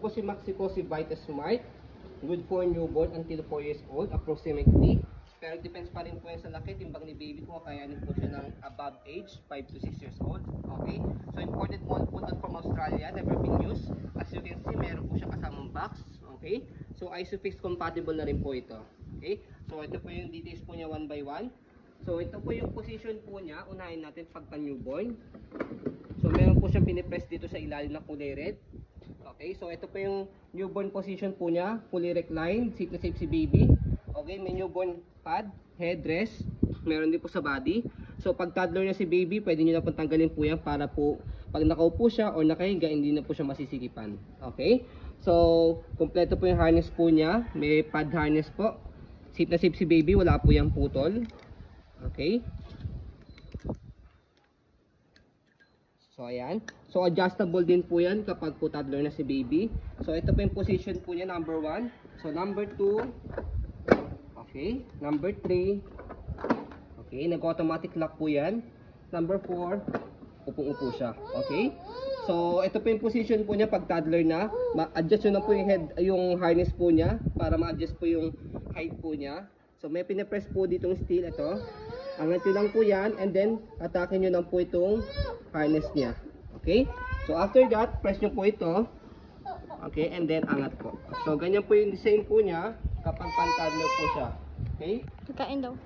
po si Maxico, si Vita Smart. Good for newborn until 4 years old, approximately. Pero depends pa rin po yan sa laki, timbang ni baby ko, kakayanin po siya ng above age, 5 to 6 years old. Okay? So imported po from Australia, never been used. As you can see, meron po siya kasamang box. Okay? So Isofix compatible na rin po ito. Okay? So ito po yung details po niya 1 by 1. So ito po yung position po niya, unahin natin pagka newborn. So meron po siyang pinipress dito sa ilalim na kulay red. Okay, so ito po yung newborn position po niya, fully reclined, safe na safe si baby. Okay, may newborn pad, headrest, meron din po sa body. So pag toddler niya si baby, pwede niyo na po tanggalin po yan para po pag nakaupo siya or nakahiga, hindi na po siya masisikipan. Okay, so kompleto po yung harness po niya, may pad harness po. Safe na safe si baby, wala po yung putol. Okay. So ayan. So adjustable din po yan kapag po toddler na si baby. So ito po yung position po niya, number 1. So number 2. Okay. Number 3. Okay. Nag-automatic lock po yan. Number 4. Upong-upo siya. Okay. So ito po yung position po niya pag toddler na. Ma-adjust nyo na po yung head, yung harness po niya para ma-adjust po yung height po niya. So may pinapress po ditong steel. Ito. Angat nyo lang po yan and then atakin nyo lang po itong harness niya. Okay? So after that, press nyo po ito. Okay? And then angat po. So ganyan po yung design po niya kapag pan-toddler po siya. Okay? Kain daw.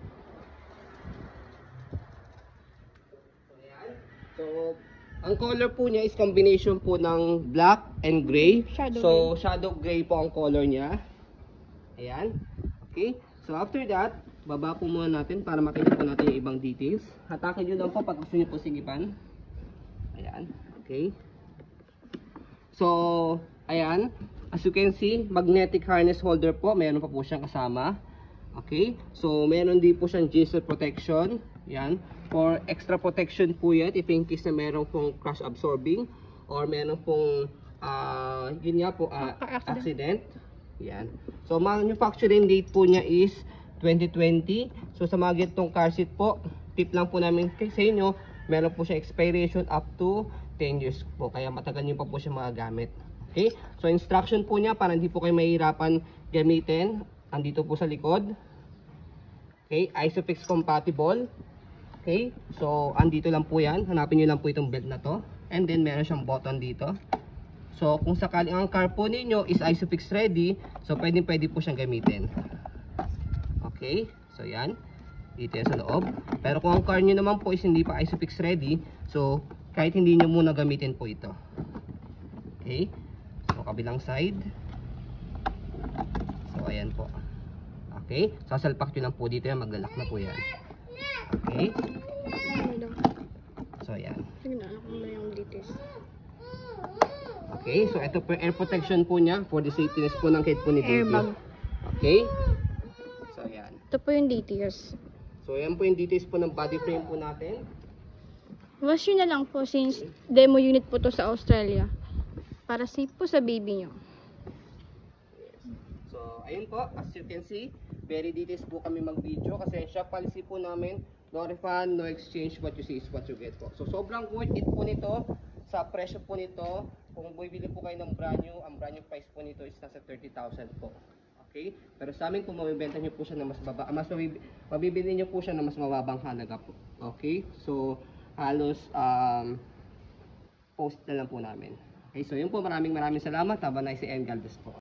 So ayan. So ang color po niya is combination po ng black and gray. Shadow gray po ang color niya. Ayan. Okay? So after that, baba po muna natin para makita po natin yung ibang details. Hatakin nyo lang po pag gusto nyo po sigipan. Ayan. Okay. So, ayan. As you can see, magnetic harness holder po. Meron pa po siyang kasama. Okay. So, meron din po siyang G-Cell protection. Ayan. For extra protection po yan. If in case na meron pong crash absorbing or meron pong yun nga po, accident. Ayan. So, manufacturing date po niya is 2020. So sa mga gitong car seat po, tip lang po namin sa inyo, meron po siya expiration up to 10 years po. Kaya matagal nyo pa po siya magagamit. Okay? So instruction po niya para hindi po kayo mahihirapan gamitin. Andito po sa likod. Okay? Isofix compatible. Okay? So andito lang po yan. Hanapin nyo lang po itong belt na to. And then meron siyang button dito. So kung sakaling ang car po ninyo is Isofix ready, so pwede po siyang gamitin. Okay, so yan. Dito yan sa loob. Pero kung ang car nyo naman po is hindi pa Isofix ready, so kahit hindi nyo muna gamitin po ito. Okay, so kabilang side. So ayan po. Okay, sasalpak nyo lang po dito yan, maglalak na po yan. Okay. So ayan. Okay, so ito po air protection po niya for the safetyness po ng kid po ni baby. Airbag. Okay. So ayan. Ito po yung details. So ayan po yung details po ng body frame po natin. Wash nyo na lang po since demo unit po to sa Australia. Para safe po sa baby nyo. So ayun po, as you can see, very details po kami mag-video kasi shop policy po namin, no refund, no exchange, what you see is what you get po. So sobrang worth it po nito sa presyo po nito. Kung bibili po kayo ng brand new, ang brand new price po nito is nasa 30,000 po. Okay? Pero sa amin, kung mabibenta nyo po siya na mas baba, mabibili nyo po siya na mas mababang halaga po. Okay? So, halos post na lang po namin. Okay? So, yun po. Maraming salamat. Have a nice day and God bless po.